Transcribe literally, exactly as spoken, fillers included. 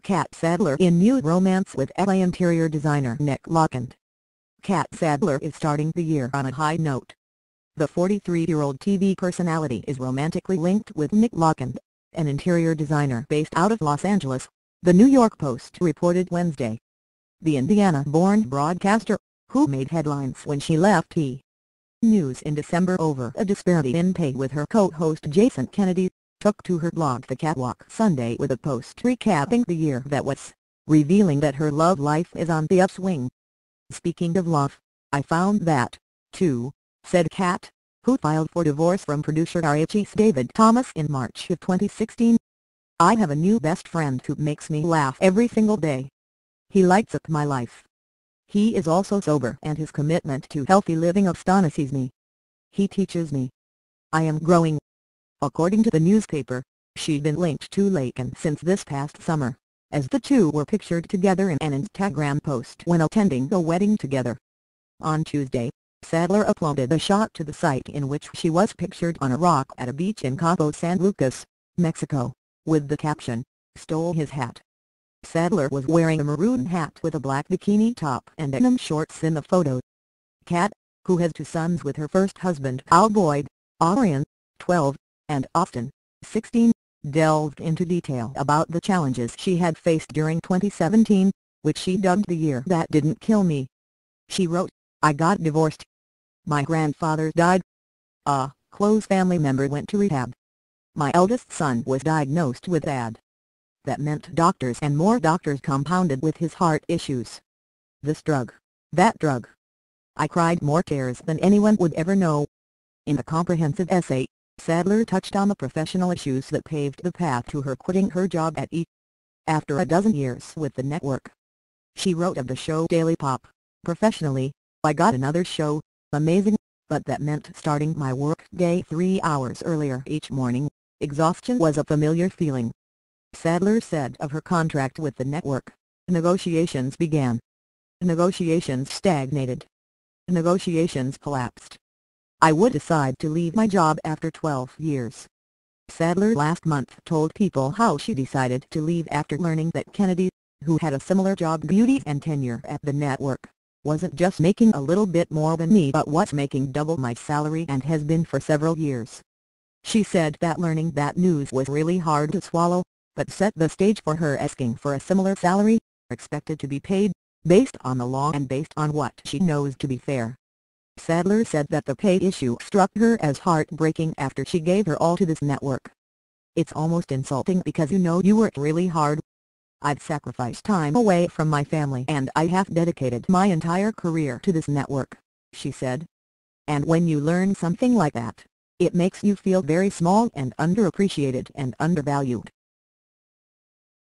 Kat Sadler in new romance with L A interior designer Nick Lockend. Kat Sadler is starting the year on a high note. The forty-three-year-old T V personality is romantically linked with Nick Lockend, an interior designer based out of Los Angeles, the New York Post reported Wednesday. The Indiana-born broadcaster, who made headlines when she left E! News in December over a disparity in pay with her co-host Jason Kennedy, took to her blog The Catwalk Sunday with a post recapping the year that was, revealing that her love life is on the upswing. "Speaking of love, I found that, too," said Kat, who filed for divorce from producer R H E's David Thomas in March of twenty sixteen. "I have a new best friend who makes me laugh every single day. He lights up my life. He is also sober and his commitment to healthy living astonishes me. He teaches me. I am growing." According to the newspaper, she'd been linked to Lockend since this past summer, as the two were pictured together in an Instagram post when attending a wedding together. On Tuesday, Sadler uploaded a shot to the site in which she was pictured on a rock at a beach in Cabo San Lucas, Mexico, with the caption, "Stole his hat." Sadler was wearing a maroon hat with a black bikini top and denim shorts in the photo. Kat, who has two sons with her first husband Al Boyd, Orion, twelve, and Austin, sixteen, delved into detail about the challenges she had faced during twenty seventeen, which she dubbed the year that didn't kill me. She wrote, "I got divorced. My grandfather died. A close family member went to rehab. My eldest son was diagnosed with A D. That meant doctors and more doctors compounded with his heart issues. This drug, that drug. I cried more tears than anyone would ever know." In the comprehensive essay, Sadler touched on the professional issues that paved the path to her quitting her job at E! after a dozen years with the network. She wrote of the show Daily Pop, "Professionally, I got another show, amazing, but that meant starting my work day three hours earlier each morning. Exhaustion was a familiar feeling." Sadler said of her contract with the network, "Negotiations began. Negotiations stagnated. Negotiations collapsed. I would decide to leave my job after twelve years." Sadler last month told People how she decided to leave after learning that Kennedy, who had a similar job duty and tenure at the network, wasn't just making a little bit more than me but was making double my salary and has been for several years. She said that learning that news was really hard to swallow, but set the stage for her asking for a similar salary, expected to be paid, based on the law and based on what she knows to be fair. Sadler said that the pay issue struck her as heartbreaking after she gave her all to this network. "It's almost insulting because you know you worked really hard. I've sacrificed time away from my family and I have dedicated my entire career to this network," she said. "And when you learn something like that, it makes you feel very small and underappreciated and undervalued."